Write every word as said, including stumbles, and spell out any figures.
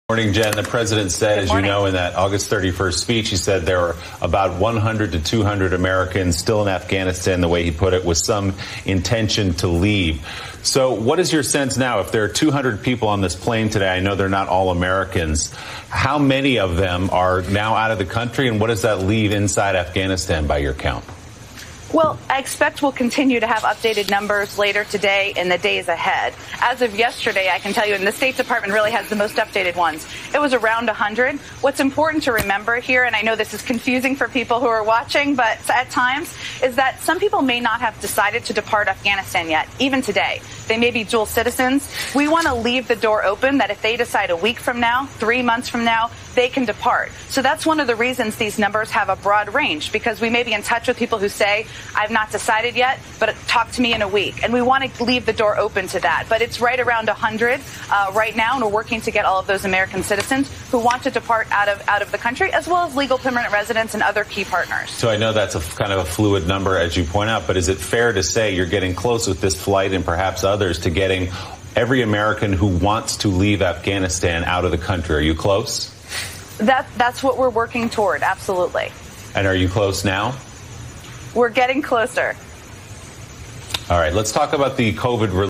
Morning, Jen. The president said, as you know, in that August thirty-first speech, he said there were about one hundred to two hundred Americans still in Afghanistan, the way he put it, with some intention to leave. So what is your sense now? If there are two hundred people on this plane today, I know they're not all Americans. How many of them are now out of the country, and what does that leave inside Afghanistan by your count? Well, I expect we'll continue to have updated numbers later today and the days ahead. As of yesterday, I can tell you, and the State Department really has the most updated ones, it was around one hundred. What's important to remember here, and I know this is confusing for people who are watching, but at times, is that some people may not have decided to depart Afghanistan yet, even today. They may be dual citizens. We want to leave the door open that if they decide a week from now, three months from now, they can depart. So that's one of the reasons these numbers have a broad range, because we may be in touch with people who say, I've not decided yet, but talk to me in a week. And we want to leave the door open to that. But it's right around one hundred uh, right now, and we're working to get all of those American citizens who want to depart out of out of the country, as well as legal permanent residents and other key partners. So I know that's a kind of a fluid number, as you point out, but is it fair to say you're getting close with this flight and perhaps others to getting every American who wants to leave Afghanistan out of the country? Are you close? That, that's what we're working toward, absolutely. And are you close now? We're getting closer. All right, let's talk about the COVID relief.